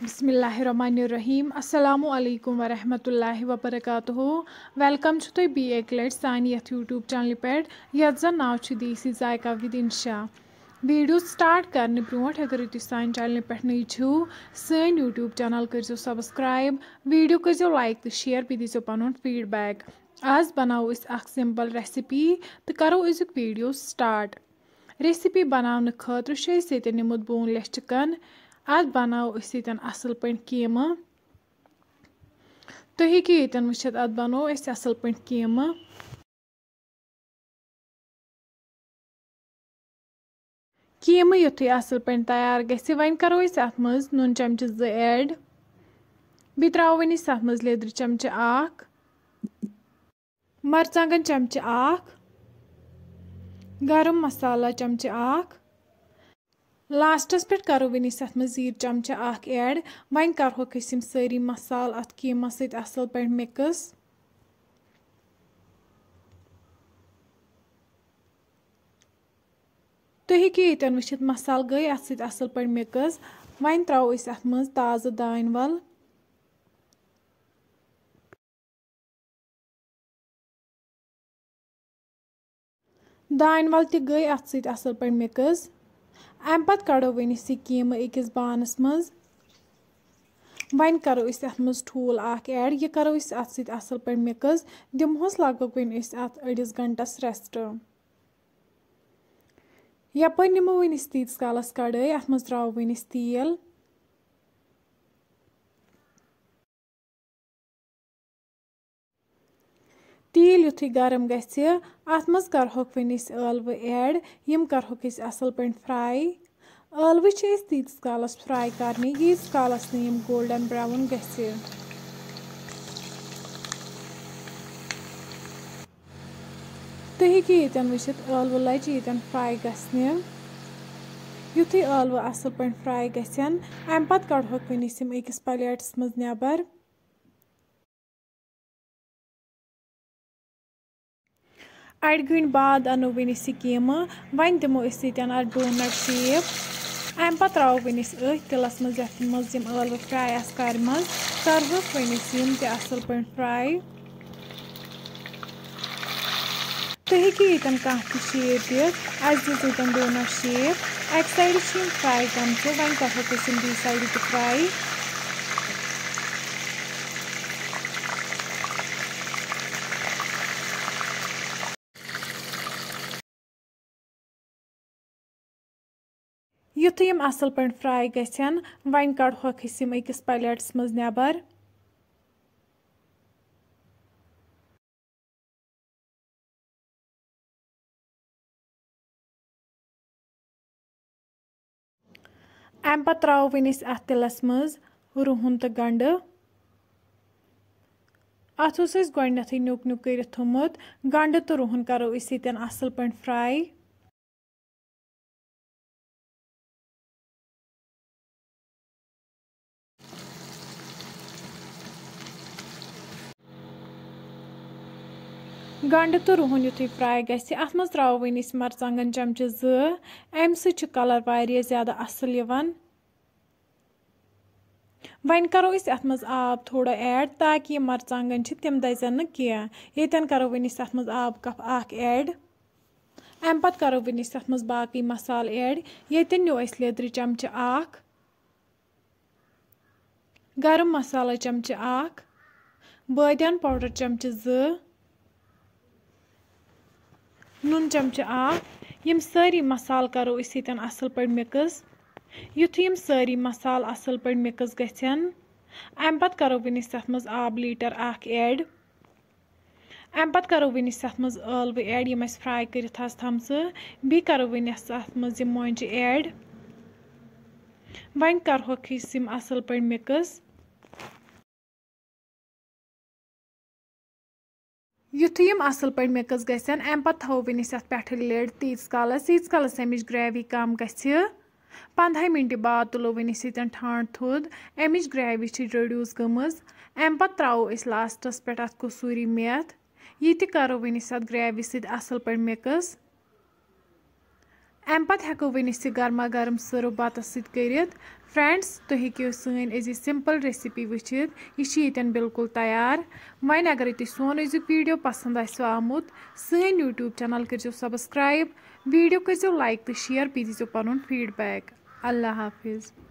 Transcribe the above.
बिस्मिल्लाहिर्रहमानिर्रहीम अस्सलामु अलैकुम वरहमतुल्लाहि वबरकातुहू वेलकम तुह बी एक लट सान यथ यूट्यूब चैनल पे यथ जन नाव देसी जायका विद इंशा वीडियो स्टार्ट करने ब्रोट अगर तुम सान चैनल पे नई छो सन यूट्यूब चैनल करो सब्सक्राइब वीडियो करो लाइक तो शेयर भी दीजो पन फीडबैक आज बनाओ सिंपल रेसिपी तो करो अजुक वीडियो स्टार्ट रेसिपी बनाने खतर निमुत बोनलेस चिकन आज बनाओ असल पे कीमा तुम हेकि यन वुचित अत बनो असल पे कीमा कीमा युथु असल पे तैयार गि वन करो अत मज नून चमच 2 ऐड बी त्रो वन अत मज लेदर चमच 1 मरचांगन चमच 1 गरम मसाला चमच 1 लास्टस पे करो वन अत मज जीर चमच 1 ऐड वन करोक सारी मसाल अत कीमा सत असल पे मिक्स तुम हेकि यन वुचित मसाल गई अत सत असल पे मिक्स वन त्रो अत मज ताज़ दान वल दान वल त गई अत सत असल पे मिक्स अम पत कड़ो वन कीमा अकिस बानस मज वन करो अत मज ठूल 1 ऐड यह करो अत सत असल पे मिक्स दिमहोस लगभग वन अत अड़िस घंटस रेस्ट यप निमो वन तीस कालस कड़ाई अत मज त्रो वन तेल तेल युथु गरम गि अत मज करहोक वन ٲलवٕ ऐड यम करहोक असल पे फ्राई ٲलवٕ तीस कालस फ्राई करने यीस कालस नम गोल्डन ब्राउन गि तुम हेकि यन वुचित ٲलवٕ लज यन फ्राई गसने युथु ٲलवٕ असल पे फ्राई गसन अम पत कड़होक वन अकिस प्लेटस मज नेबर अड़ घंटे बाद अनो वन कीमा वन दिमो अत डोनट शेप अम पत त्रो वन तिलस मज ٲलवٕ फ्राई कर्मज करहोक वन असल पे फ्राई तुम हेकि यन कह शेप दित दितन डोनट शेप अक साइड फ्राई गमचे वन करहोक बी साइड त फ्राई युथु यम असल पे फ्राई गसन वन कड़होक अकिस प्लेटस मज नेबर अम पत त्रो वन अत तिलस मज रुहन तो गंड अत गोडनथ न्युक न्युक कर थोमुत गंड तो रुहन करो यन असल पे फ्राई गंड तो रुहन युथु फ्राई गि अत मज त्रो वन मरचांगन चमच 2 अम सत कलर वारिया ज्यादा असल यवान वन करो अत मज आब थोड़ा ऐड ताकि यह मरचांगन तम दजन न यतन करो वन अत मज आब कप 1 ऐड अम पत करो वन अत मज बाकी मसाल ऐड यतन न्यू लेदर चमच 1 गरम मसाला चमच 1 बादियान पाउडर चमच 2 नून चमच 1 यम सारी मसाल करो यतन असल पे मिक्स युथु यम सारी मसाल असल पे मिक्स गसन अम पत करो वन अत मज आब लीटर 1 ऐड अम पत करो वन अत मज ٲलवٕ ऐड यम फ्राई कर थमस बी करो वन अत मज मोंज ऐड वन करहोक असल पे मिक्स युथु यम असल पे मिक्स गसन अम पत थो वन अत पे लिड तीस कालस अमिच ग्रेवी कम गि 15 मिनट बाद तुलो वन यन ठंड थोद अमिच ग्रेवी रिड्यूस गमज अम पत त्रो लास्टस पे अत कसूरी मेथ यह करो वन अत ग्रेवी सत असल पे मिक्स अमि पत्त हेको वनिथ गर्मा गर्म सर्व बतस सत करित। फ्रेंड्स तुम हेकियो सनी अजी सिंपल रेसिपी वचित यह येतन बिल्कुल तैयार। वन अगर तुम सोन अजुक वीडियो पसंद आसो आमुत सन यूट्यूब चैनल करो सब्सक्राइब, वीडियो करो लाइक तो शेयर, बी दीजो पनुन फीडबैक। अल्लाह हाफिज।